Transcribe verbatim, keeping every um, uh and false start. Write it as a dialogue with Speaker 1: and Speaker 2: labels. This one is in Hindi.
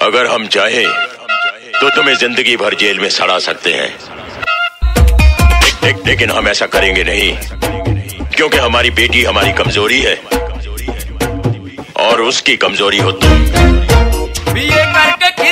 Speaker 1: अगर हम चाहें तो तुम्हें जिंदगी भर जेल में सड़ा सकते हैं, ले, लेकिन हम ऐसा करेंगे नहीं, क्योंकि हमारी बेटी हमारी कमजोरी है और उसकी कमजोरी हो तुम।
Speaker 2: बीए करके